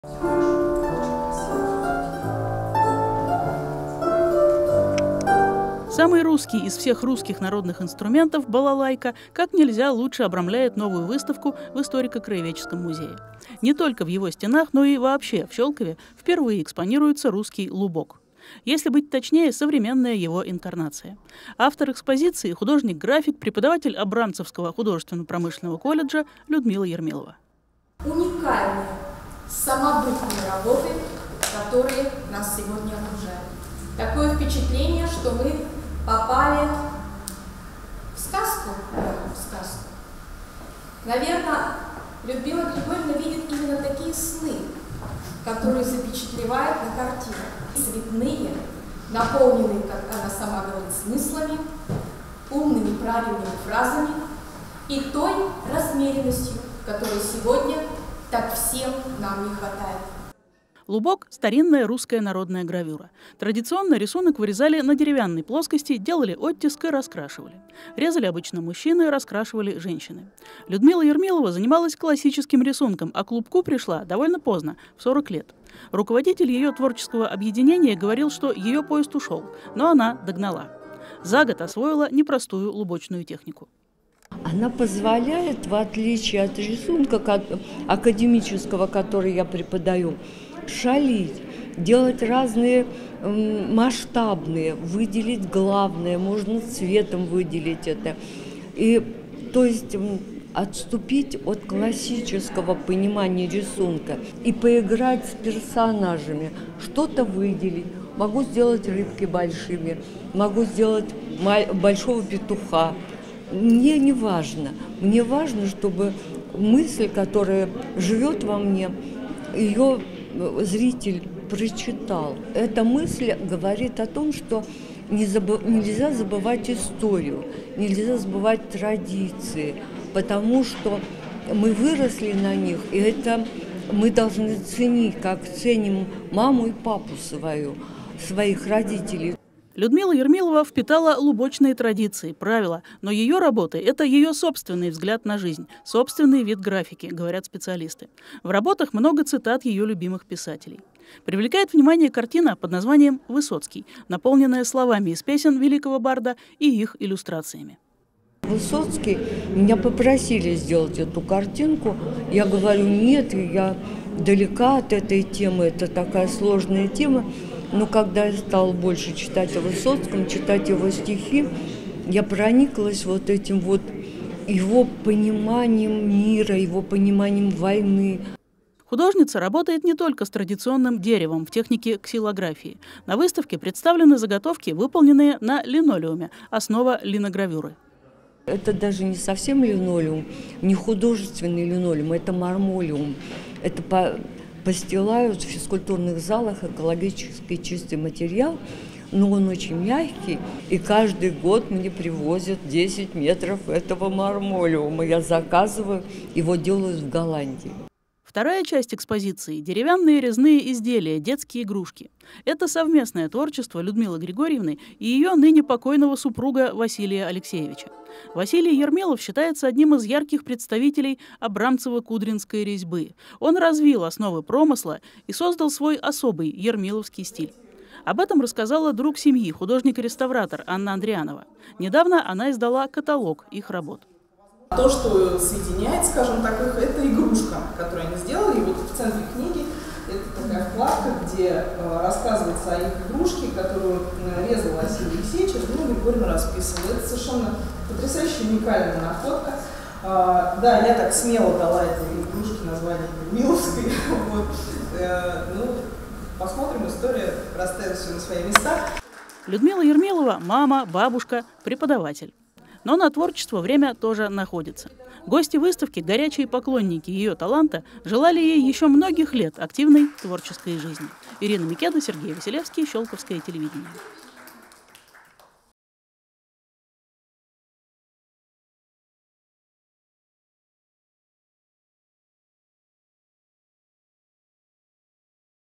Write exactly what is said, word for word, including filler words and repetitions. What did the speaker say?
Самый русский из всех русских народных инструментов балалайка как нельзя лучше обрамляет новую выставку в историко-краеведческом музее. Не только в его стенах, но и вообще в Щелкове впервые экспонируется русский лубок. Если быть точнее, современная его инкарнация. Автор экспозиции – художник-график, преподаватель Абрамцевского художественно-промышленного колледжа Людмила Ермилова. Уникальные, самобытные работы, которые нас сегодня окружают. Такое впечатление, что мы попали в сказку. Да, в сказку. Наверное, Людмила Григорьевна видит именно такие сны, которые запечатлевает на картинах. Цветные, наполненные, как она сама говорит, смыслами, умными, правильными фразами и той размеренностью, которой сегодня так всем нам не хватает. Лубок – старинная русская народная гравюра. Традиционно рисунок вырезали на деревянной плоскости, делали оттиск и раскрашивали. Резали обычно мужчины, раскрашивали женщины. Людмила Ермилова занималась классическим рисунком, а к лубку пришла довольно поздно, в сорок лет. Руководитель ее творческого объединения говорил, что ее поезд ушел, но она догнала. За год освоила непростую лубочную технику. Она позволяет, в отличие от рисунка академического, который я преподаю, шалить, делать разные масштабные, выделить главное, можно цветом выделить это. И, то есть отступить от классического понимания рисунка и поиграть с персонажами, что-то выделить. Могу сделать рыбки большими, могу сделать большого петуха. Мне не важно. Мне важно, чтобы мысль, которая живет во мне, ее зритель прочитал. Эта мысль говорит о том, что не забы- нельзя забывать историю, нельзя забывать традиции, потому что мы выросли на них, и это мы должны ценить, как ценим маму и папу свою, своих родителей. Людмила Ермилова впитала лубочные традиции, правила, но ее работы – это ее собственный взгляд на жизнь, собственный вид графики, говорят специалисты. В работах много цитат ее любимых писателей. Привлекает внимание картина под названием «Высоцкий», наполненная словами из песен великого барда и их иллюстрациями. Высоцкий, меня попросили сделать эту картинку, я говорю, нет, я далека от этой темы, это такая сложная тема. Но когда я стала больше читать о Высоцком, читать его стихи, я прониклась вот этим вот его пониманием мира, его пониманием войны. Художница работает не только с традиционным деревом в технике ксилографии. На выставке представлены заготовки, выполненные на линолеуме, основа линогравюры. Это даже не совсем линолеум, не художественный линолеум, это мармолеум. Это по... Постилают в физкультурных залах экологически чистый материал, но он очень мягкий, и каждый год мне привозят десять метров этого мармолеума. Я заказываю, его делают в Голландии. Вторая часть экспозиции – деревянные резные изделия, детские игрушки. Это совместное творчество Людмилы Григорьевны и ее ныне покойного супруга Василия Алексеевича. Василий Ермилов считается одним из ярких представителей Абрамцево-Кудринской резьбы. Он развил основы промысла и создал свой особый ермиловский стиль. Об этом рассказала друг семьи, художник-реставратор Анна Андрианова. Недавно она издала каталог их работ. То, что соединяет, скажем так, их, это игрушка, которую они сделали. И вот в центре книги это такая вкладка, где э, рассказывается о их игрушке, которую э, резал Василий Алексеевич, и Людмила Григорьевна расписывала. Это совершенно потрясающая, уникальная находка. А, да, я так смело дала этой игрушке название Ермиловской. Вот. э, ну, посмотрим, история расставит все на свои места. Людмила Ермилова – мама, бабушка, преподаватель. Но на творчество время тоже находится. Гости выставки, горячие поклонники ее таланта, желали ей еще многих лет активной творческой жизни. Ирина Микеда, Сергей Василевский, Щелковское телевидение.